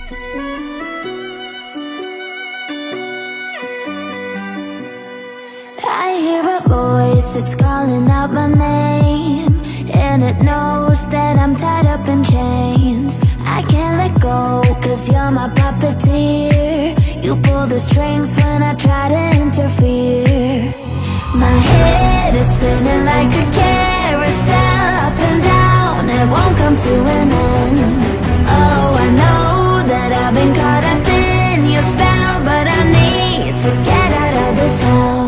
I hear a voice, it's calling out my name, and it knows that I'm tied up in chains. I can't let go, cause you're my puppeteer. You pull the strings when I try to interfere. My head is spinning like a carousel, up and down, it won't come to an end. Oh, I know that I've been caught up in your spell, but I need to get out of this hell.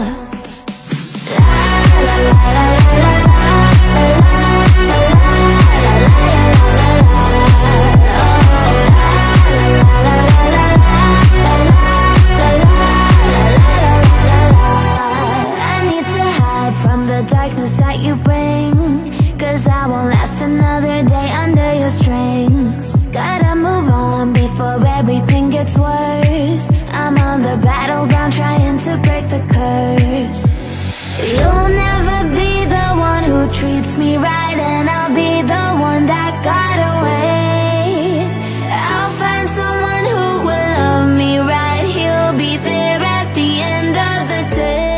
Darkness that you bring, cause I won't last another day under your strings. Gotta move on before everything gets worse. I'm on the battleground trying to break the curse. You'll never be the one who treats me right, and I'll be the one that got away. I'll find someone who will love me right. He'll be there at the end of the day.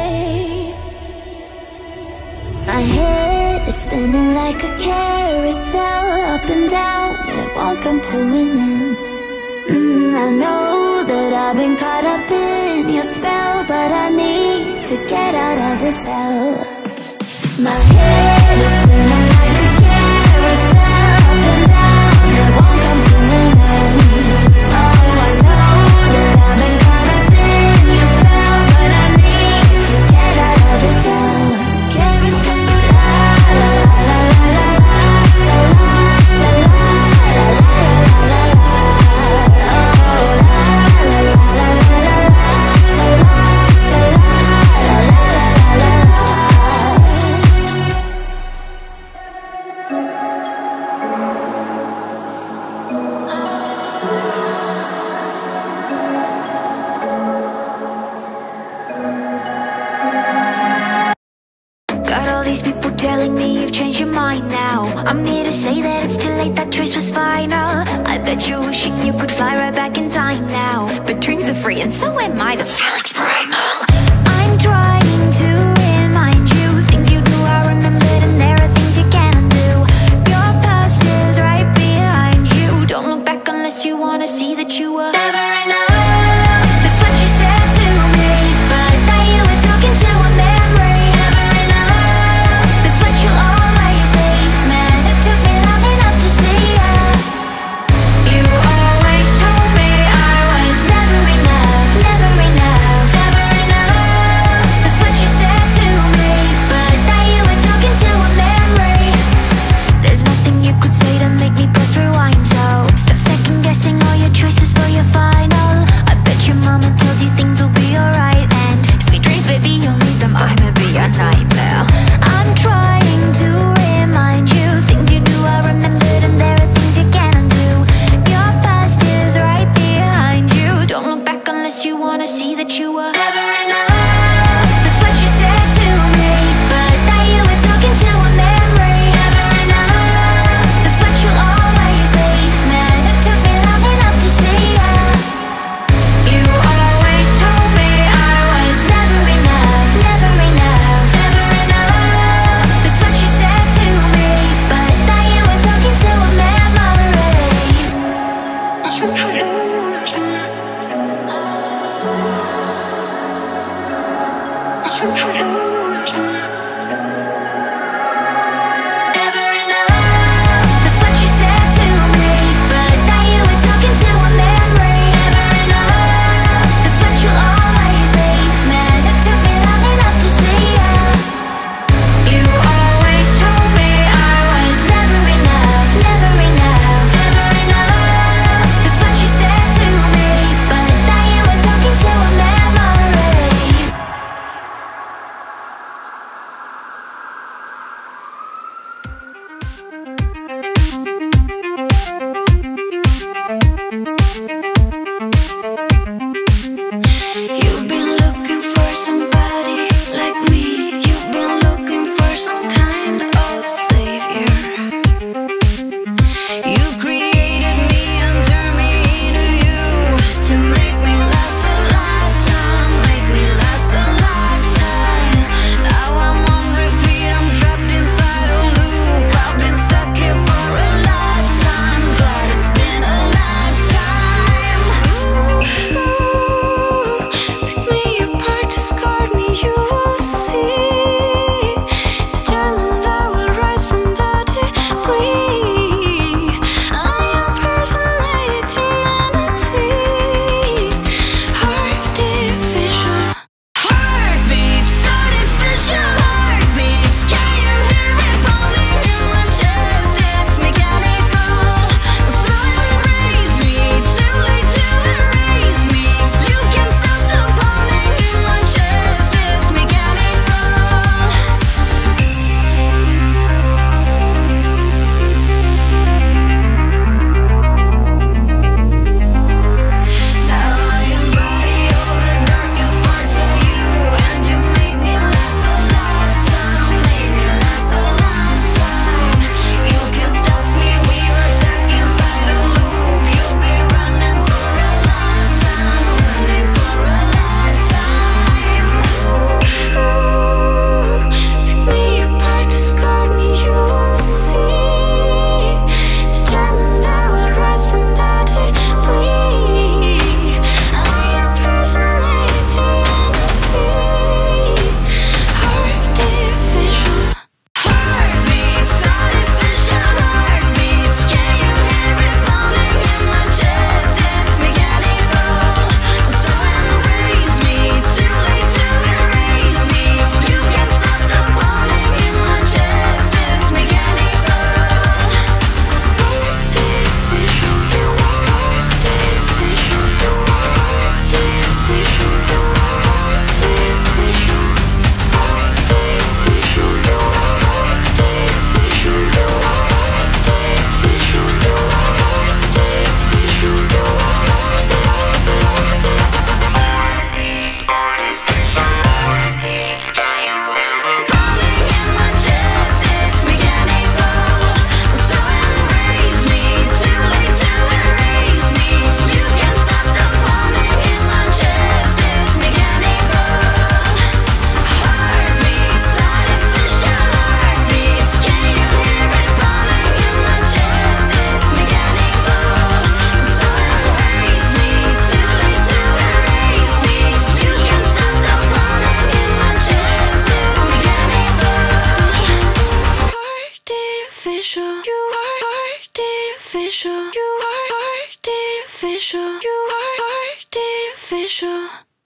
My head is spinning like a carousel, up and down, it won't come to an end. I know that I've been caught up in your spell, but I need to get out of this hell. My head is spinning like a carousel, up and down, it won't come to an end. Oh, I know that I've been caught up in your spell, but I need to get out of this hell. Carousel. These people telling me you've changed your mind now. I'm here to say that it's too late, that choice was final. I bet you're wishing you could fly right back in time now, but dreams are free and so am I, the feeling's primal. I'm trying to remind you things you do are remembered, and there are things you can't undo. Your past is right behind you. Don't look back unless you wanna see that you were never enough. That's what you said to me, but I thought you were talking to a memory. You'll always be, man, it took me long enough to see ya. You always told me I was never enough, never enough. artificial. You are artificial.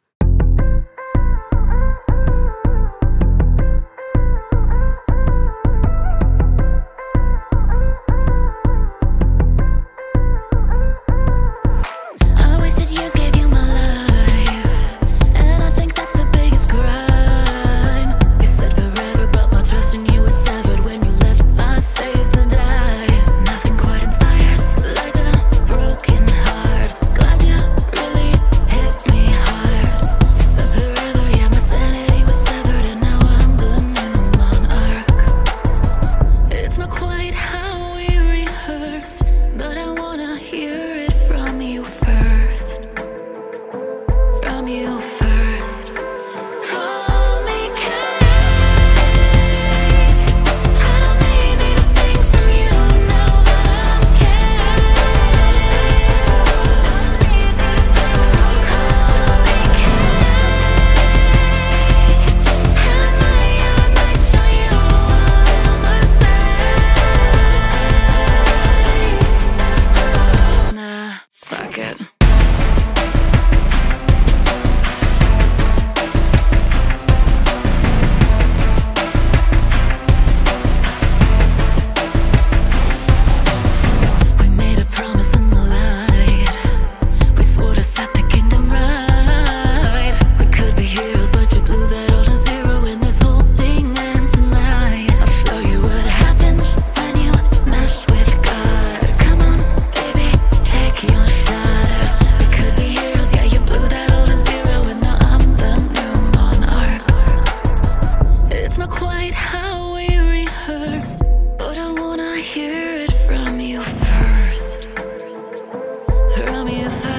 But I wanna hear it from you first. From you first.